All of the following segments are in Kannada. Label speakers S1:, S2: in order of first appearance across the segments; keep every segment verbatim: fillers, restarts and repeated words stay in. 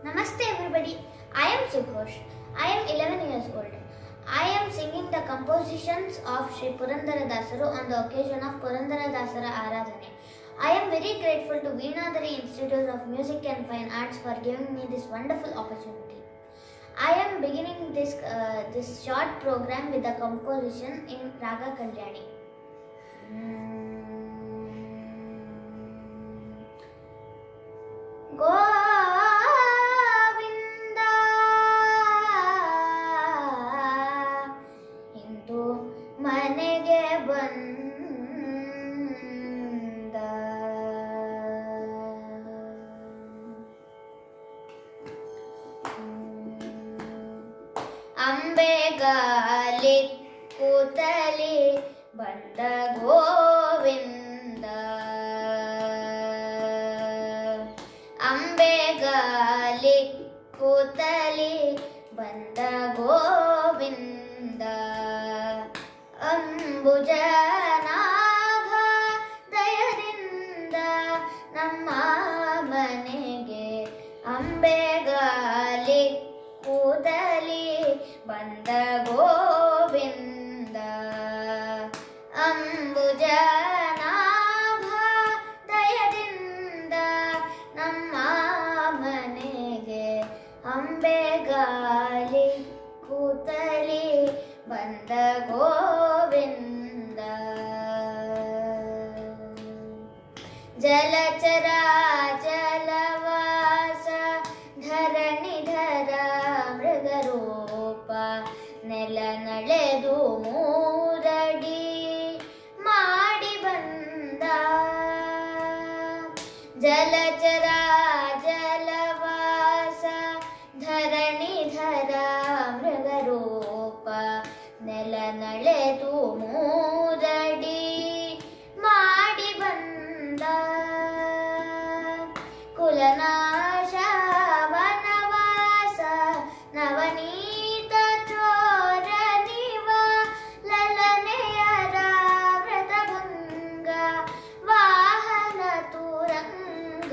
S1: Namaste everybody, I am Sughosh. I am eleven years old. I am singing the compositions of Shri Purandara Dasaru on the occasion of Purandara Dasara Aradhane. I am very grateful to Veenadhari Institute of Music and Fine Arts for giving me this wonderful opportunity. I am beginning this, uh, this short program with the composition in Raga Kalyani. Mm. Govinda Indu manege banda Ambegali kutali banda Govinda Ambegali kutali banda Govinda Ambujanabha dayadinda namma manege Ambegali kutali banda Govinda Ambujanabha dayadinda namma manege Ambegali kutali banda Govinda Jalachara Jalavasa Dharanidhara Mrigarupa Nela naledu ಮೂರಡಿ ಮಾಡಿ ಬಂದ ಜಲಚರ ಜಲವಾಸ ಧರಣಿಧರ ಮೃಗರೂಪ ನೆಲ ನಳೆದು ಮೂರಡಿ ಮಾಡಿ ಬಂದ ಕುಲನಾಶ ವನವಾಸ ನವನೀತ ಚೋರ ನಿವ ಲಲನೆಯರ ವ್ರತಭಂಗ ವಾಹನ ತುರಂಗ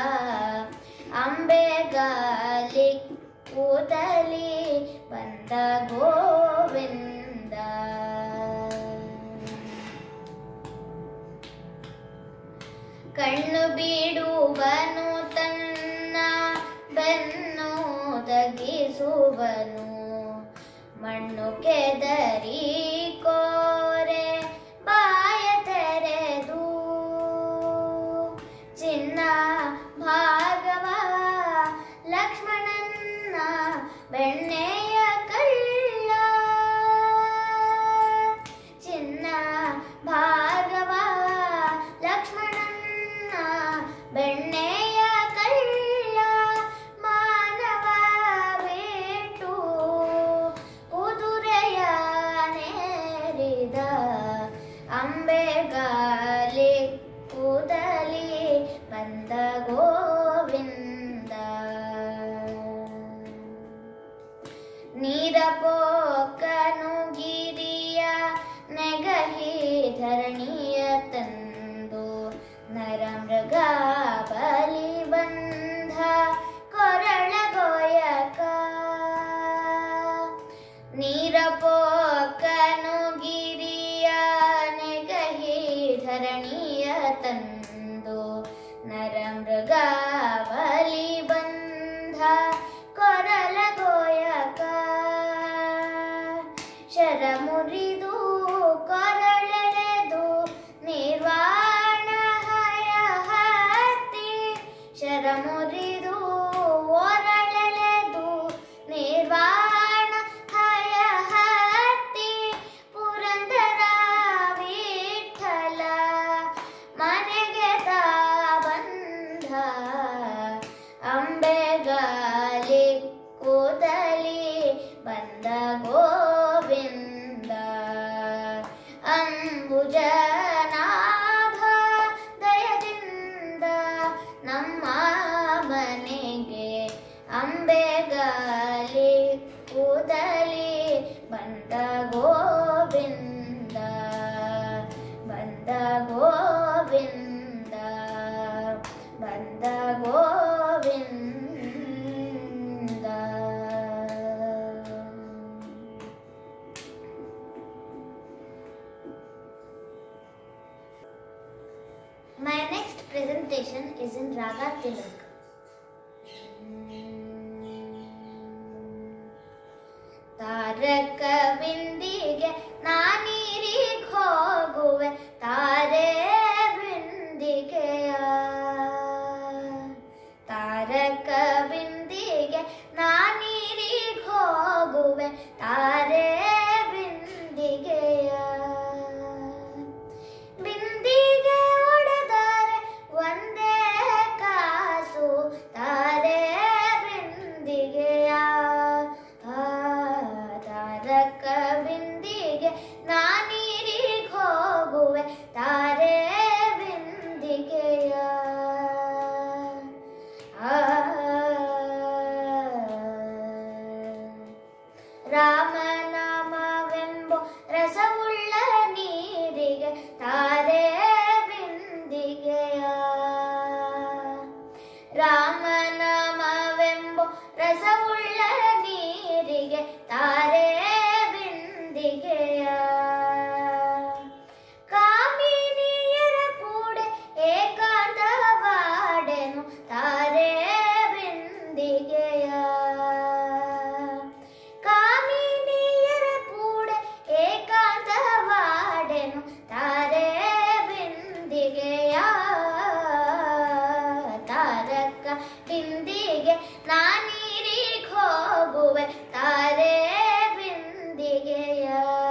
S1: ಅಂಬೆಗಾಲಿ ಕೂದಲಿ ಬಂದ ಗೋವಿಂದ ಕಣ್ಣು ಬಿಡುವನು ತನ್ನ ಬೆನ್ನು ತಗ್ಗಿಸುವನು ಮಣ್ಣು ಕೆದರಿ ಕೋರೆ ಬಾಯ ತೆರೆದು ಚಿನ್ನ ಭಾಗವ ಲಕ್ಷ್ಮಣನ್ನ ಬೆಣ್ಣೆಯ ಕಳ್ಳ ಚಿನ್ನ ಭಾಗವ ಲಕ್ಷ್ಮಣನ್ನ ಬೆಣ್ಣೆಯ ಕಳ್ಳ ಮಾನವ ಬಿಟ್ಟು ಕುದುರೆಯ ನೇರಿದ ಅಂಬೆಗಾಲಿ ಕೂದಲಿ ಬಂದ ಗೋವಿಂದ ನೀರಪೋಕನು ಗಿರಿಯ ನೆಗಹಿ ಧರಣಿಯ ತಂದು ನರಮೃಗ ಬಲಿ ಬಂಧ ಕೊರಳಗೋಯಕ ನೀರಪೋಕನು ಗಿರಿಯ ನೆಗಹಿ ಧರಣಿಯ ತಂದು ನರಮೃಗ ಬಲಿ ಬಂಧ ಕೊರಳಗೋಯಕ ಶರ ಮುರಿದು ಕೊರಳೆಳೆದು ನಿರ್ವಾಣ ಹಯ ಹತ್ತಿ ಶರ ಮುರಿದು ಒರಳೆಳೆದು ನಿರ್ವಾಣ ಹಯ ಹತ್ತಿ ಪುರಂದರ ವಿಠಲ ಮನೆಗೆ ತಾ ಬಂಧ ಅಂಬೆಗಾಲಿ ಕೂದಲಿ ಬಂದ ಗೋವಿಂದ ಅಂಬುಜನಾಭ ದಯದಿಂದ ನಮ್ಮ ಮನೆಗೆ ಅಂಬೆಗಾಲಿ ಕೂದಲಿ ಬಂದ ಗೋವಿಂದ ಬಂದ ಗೋವಿಂದ ಬಂದ Govinda presentation is in Raga Tilak. ತಾರಕ ಬಿಂದಿಗೆ ನಾನೀರಿಗೆ ಹೋಗುವೆ ತಾರೆ ಬಿಂದಿಗೆಯ ತಾರಕ ಬಿಂದಿಗೆ ನಾನೀರಿಗೆ ಹೋಗುವೆ ತಾರೆ ಬಿಂದಿಗೆಯ ಬಿಂದಿಗೆ ಒಡೆದರೆ ಒಂದೇ ಕಾಸು ತಾರೆ ಬಿಂದಿಗೆಯ ತಾರಕ ಬಿಂದಿಗೆ ನಾನೀರಿಗೆ ಹೋಗುವೆ ತಾರೆ ಬಿಂದಿಗೆಯ ರಾಮನಾಮವೆಂಬೋ ರಸವುಳ್ಳ ನೀರಿಗೆ ತಾರೆ ಬಿಂದಿಗೆಯ ರಾಮನಾಮವೆಂಬೋ ರಸವುಳ್ಳ ನೀರಿಗೆ ತಾರೆ ಬಿಂದಿಗೆಯ ಕಾಮಿನಿಯರ ಕೂಡೆ ಏಕಾಂತವಾಡೆನು ತಾರೆ ಬಿಂದಿಗೆಯ ಕಾಮಿನಿಯರ ಕೂಡೆ ಏಕಾಂತವಾಡೆನು ತಾರೆ ಬಿಂದಿಗೆಯ ತಾರಕ ಬಿಂದಿಗೆ ನಾನೀರಿಗೆ ಹೋಗುವೆ ತಾರೆ ಬಿಂದಿಗೆಯ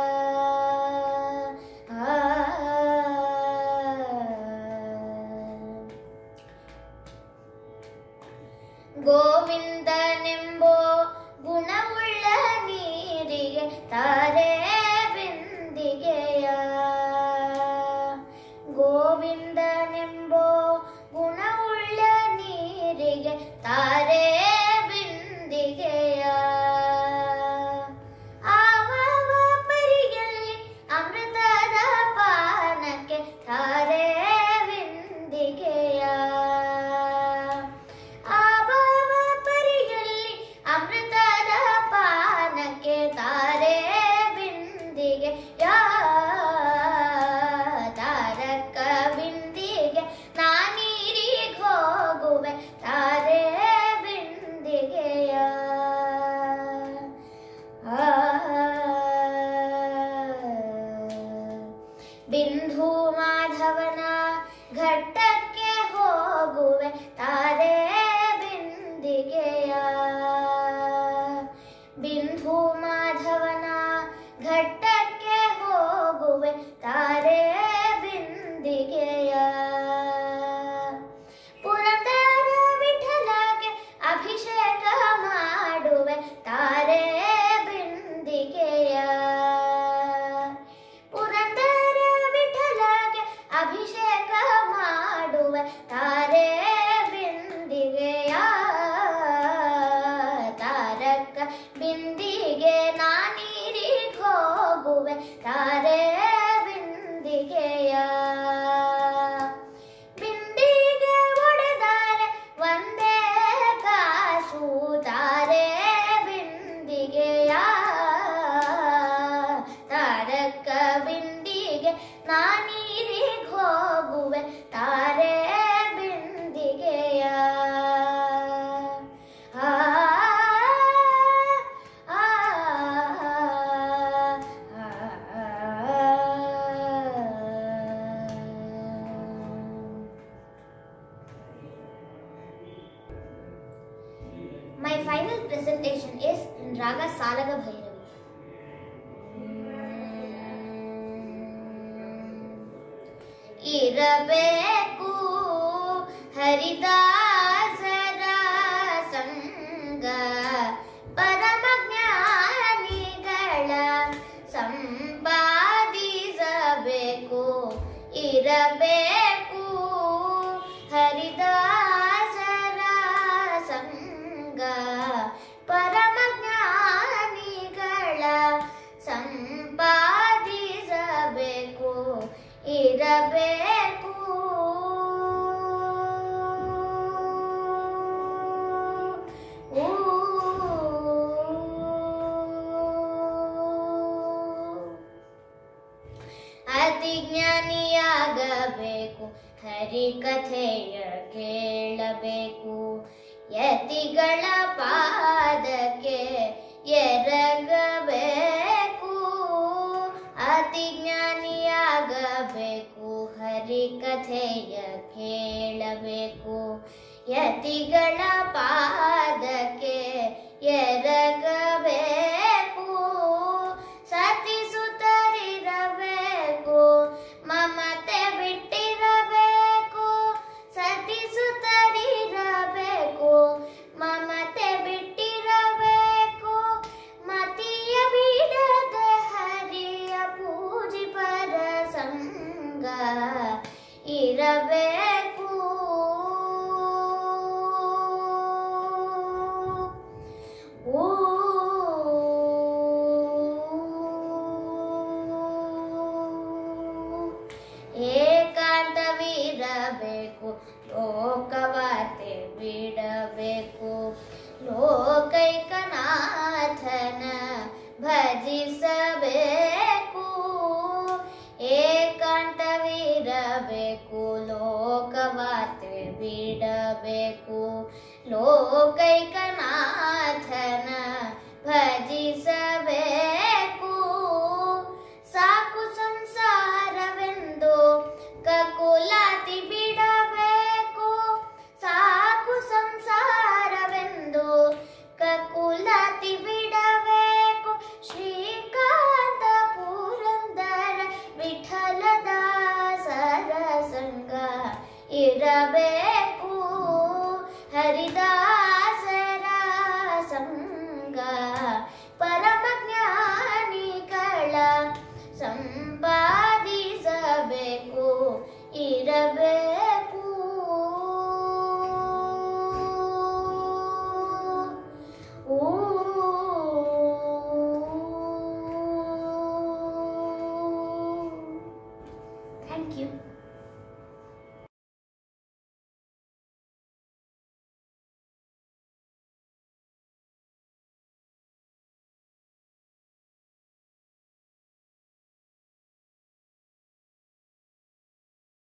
S1: ಗೋವಿಂದನೆಂಬೋ ಗುಣವುಳ್ಳ ನೀರಿಗೆ ತಾರೆ ಬಿಂದಿಗೆಯ ಗೋವಿಂದನೆಂಬೋ ಗುಣವುಳ್ಳ ನೀರಿಗೆ ತಾರೆ ಬಿಂದಿಗೆಯ ಆವವ ಪರಿಯಲ್ಲಿ ಅಮೃತದ ಪಾನಕ್ಕೆ ತಾರೆ ಬಿಂದಿಗೆಯ ಆವವ ಪರಿಯಲ್ಲಿ ಅಮೃತದ ಪಾನಕ್ಕೆ ತಾರೆ ಬಿಂದಿಗೆಯ ತಾರಕ ಬಿಂದಿಗೆ ನಾನೀರಿಗೆ ಹೋಗುವೆ ತಾರೆ ಬಿಂದಿಗೆಯ ಬಿಂದು ಮಾಧವನ ಘಟ್ಟಕ್ಕೆ ಹೋಗುವೆ ತಾರೆ ಬಿಂದಿಗೆಯ ಬಿಂದು ಮಾಧವನ ಘಟ್ಟಕ್ಕೆ ಹೋಗುವೆ ತಾರೆ ಬಿಂದಿಗೆಯ ಪುರಂದರ ವಿಠಲಗೆ ಅಭಿಷೇಕ ಮಾಡುವೆ ತಾರೆ ಬಿಂದಿಗೆಯ ಪುರಂದರ ವಿಠಲಗೆ ಅಭಿಷೇಕ ಮಾಡುವೆ ತಾರೆ ಬಿಂದಿಗೆಯ ತಾರಕ ಬಿಂದಿಗೆ ನಾನೀರಿಗೆ ಹೋಗುವೆ ತಾರೆ ಬಿಂದಿಗೆಯ ಬಿಂದಿಗೆ ಒಡೆದರೆ ಒಂದೇ ಕಾಸು ತಾರೆ ಬಿಂದಿಗೆಯ ತಾರಕ ಬಿಂದಿಗೆ ನಾನೀರಿಗೆ ಹೋಗುವೆ ತಾರೆ ಬಿಂದಿಗೆಯ ಆ ಆ My final presentation is in Raga Salaga Bhairavi. ಇರಬೇಕು ಹರಿದಾಸರ ಸಂಗ ಪರಮ ಜ್ಞಾನಿಗಳ ಸಂಪಾದಿಸಬೇಕು ಇರಬೇಕು ಹರಿದಾಸರ ಸಂಗ ಪರಮ ಜ್ಞಾನಿಗಳ ಸಂಪಾದಿಸಬೇಕು ಇರಬೇಕು ಅತಿ ಜ್ಞಾನಿಯಾಗಬೇಕು ಕೇಳಬೇಕು, ಹರಿ ಕಥೆಯ ಕೇಳಬೇಕು. ಯತಿಗಳ ಪಾದಕ್ಕೆ ಎರಗಬೇಕು, ಅತಿ ಜ್ಞಾನಿಯಾಗಬೇಕು, ಹರಿ ಕಥೆಯ ಕೇಳಬೇಕು. ಯತಿಗಳ ಪಾದಕ್ಕೆ ಎರಗಬೇಕು, ಸತಿಸುತ್ತರಿರಬೇಕು, ಮಮತೆ ಬಿಟ್ಟಿರಬೇಕು. ಸತಿಸುತ್ತರಿರಬೇಕು, ಮಮತೆ ಬಿಟ್ಟಿರಬೇಕು. ಮತಿಯ ಬಿಡದೆ ಹರಿಯ ಪೂಜಿ ಪರ ಸಂಗ ಇರಬೇಕು. ಓ ಏಕಾಂತವಿರಬೇಕು, ಲೋಕವಾರ್ತೆ ಬಿಡಬೇಕು. ಲೋಕೈಕನಾಥನ ಭಜಿಸಬೇಕು, ಏಕಾಂತವಿರಬೇಕು, ಲೋಕವಾರ್ತೆ ಬಿಡಬೇಕು. ಲೋಕೈಕನಾಥನ ಭಜಿಸಬೇಕು.